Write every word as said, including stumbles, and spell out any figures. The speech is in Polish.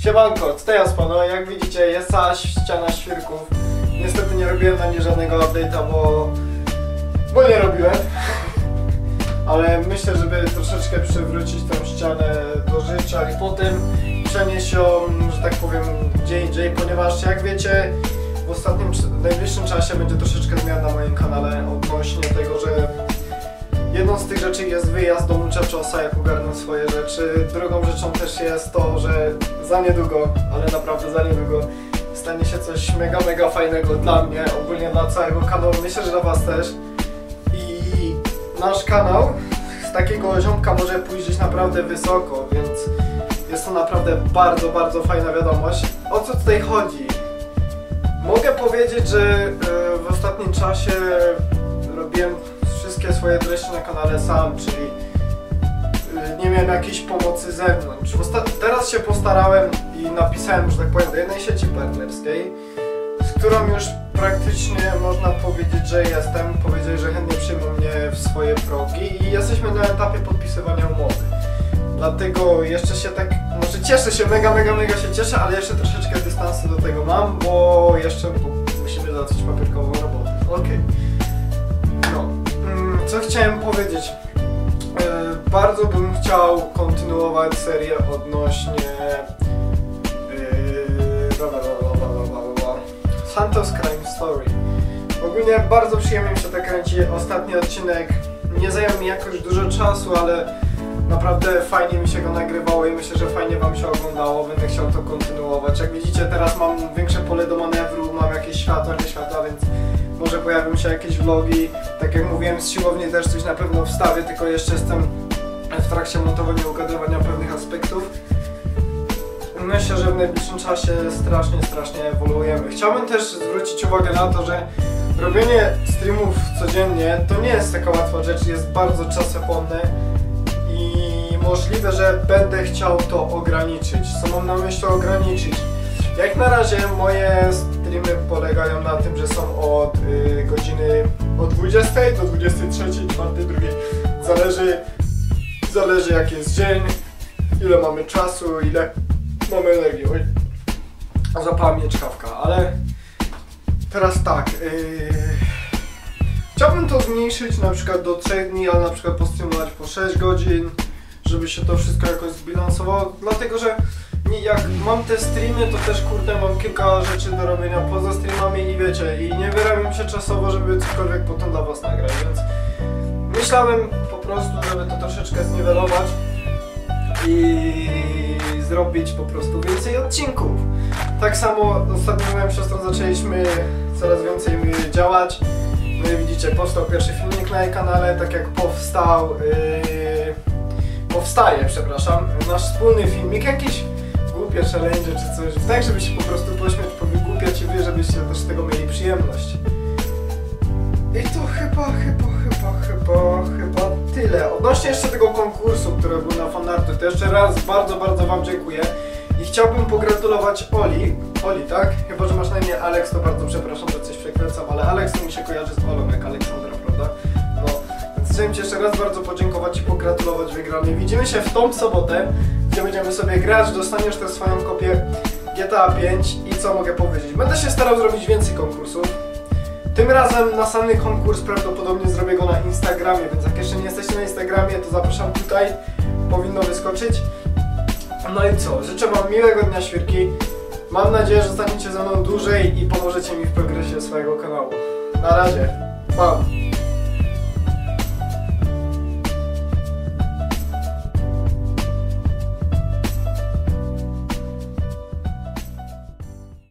Siemanko, tutaj Aspano. Jak widzicie, jest cała ściana świrków. Niestety nie robiłem na nie żadnego update'a, bo... bo nie robiłem. Ale myślę, żeby troszeczkę przywrócić tą ścianę do życia i potem przenieść ją, że tak powiem, gdzie indziej, ponieważ jak wiecie, w ostatnim, w najbliższym czasie będzie troszeczkę zmian na moim kanale odnośnie tego, że jedną z tych rzeczy jest wyjazd do Muchachosa, jak ogarnę swoje rzeczy. Drugą rzeczą też jest to, że za niedługo, ale naprawdę za niedługo stanie się coś mega, mega fajnego dla mnie, ogólnie dla całego kanału, myślę, że dla was też. I nasz kanał z takiego ziomka może pójść gdzieś naprawdę wysoko, więc jest to naprawdę bardzo, bardzo fajna wiadomość. O co tutaj chodzi? Mogę powiedzieć, że w ostatnim czasie robiłem wszystkie swoje treści na kanale sam, czyli nie miałem jakiejś pomocy z zewnątrz. Teraz się postarałem i napisałem, że tak powiem, do jednej sieci partnerskiej, z którą już praktycznie można powiedzieć, że jestem. Powiedzieli, że chętnie przyjmą mnie w swoje progi i jesteśmy na etapie podpisywania umowy. Dlatego jeszcze się tak, może cieszę się, mega, mega, mega się cieszę, ale jeszcze troszeczkę dystansu do tego mam, bo jeszcze musimy załatwić papierkową robotę. Okej. Okay. No. Co chciałem powiedzieć? Yy, bardzo bym chciał kontynuować serię odnośnie yy, Santos Crime Story. Ogólnie bardzo przyjemnie mi się tak kręci. Ostatni odcinek nie zajął mi jakoś dużo czasu, ale naprawdę fajnie mi się go nagrywało i myślę, że fajnie wam się oglądało. Będę chciał to kontynuować. Jak widzicie, teraz mam większe pole do manewru, mam jakieś światła, nie światła, więc może pojawią się jakieś vlogi. Tak jak mówiłem, z siłowni też coś na pewno wstawię, tylko jeszcze jestem w trakcie montowania i ugadywania pewnych aspektów. Myślę, że w najbliższym czasie strasznie, strasznie ewoluujemy. Chciałbym też zwrócić uwagę na to, że robienie streamów codziennie to nie jest taka łatwa rzecz, jest bardzo czasochłonne i możliwe, że będę chciał to ograniczyć. Co mam na myśli ograniczyć? Jak na razie moje streamy polegają na tym, że są od y, godziny od dwudziestej do dwudziestej trzeciej, czwartej, drugiej. Zależy, zależy jaki jest dzień, ile mamy czasu, ile mamy energii. Oj, zapała mnie czkawka, ale teraz tak. Yy, chciałbym to zmniejszyć na przykład do trzech dni, ale na przykład postreamować po sześć godzin, żeby się to wszystko jakoś zbilansowało, dlatego że jak mam te streamy, to też kurde mam kilka rzeczy do robienia poza streamami i wiecie, i nie wyrabiam mi się czasowo, żeby cokolwiek potem dla was nagrać, więc myślałem po prostu, żeby to troszeczkę zniwelować i zrobić po prostu więcej odcinków. Tak samo ostatnio z moją siostrą zaczęliśmy coraz więcej działać. No i widzicie, powstał pierwszy filmik na jej kanale, tak jak powstał yy, powstaje, przepraszam, nasz wspólny filmik, jakiś głupie challenge czy coś, tak żeby się po prostu pośmiać, powygłupiać i wy, żebyście też z tego mieli przyjemność. I to chyba, chyba, chyba, chyba, chyba tyle. Odnośnie jeszcze tego konkursu, który był na fanarty, to jeszcze raz bardzo, bardzo wam dziękuję. I chciałbym pogratulować Oli, Oli, tak? Chyba, że masz na imię Alex, to bardzo przepraszam, że coś przekręcam, ale Alex to mi się kojarzy z Olą jak Aleksandra, prawda? No, więc chciałem ci jeszcze raz bardzo podziękować i pogratulować wygranej. Widzimy się w tą sobotę, gdzie będziemy sobie grać, dostaniesz też swoją kopię G T A pięć i co mogę powiedzieć? Będę się starał zrobić więcej konkursów. Tym razem następny konkurs prawdopodobnie zrobię go na Instagramie, więc jak jeszcze nie jesteście na Instagramie, to zapraszam tutaj, powinno wyskoczyć. No i co? Życzę wam miłego dnia, świrki. Mam nadzieję, że zostaniecie ze mną dłużej i pomożecie mi w progresie swojego kanału. Na razie. Pa!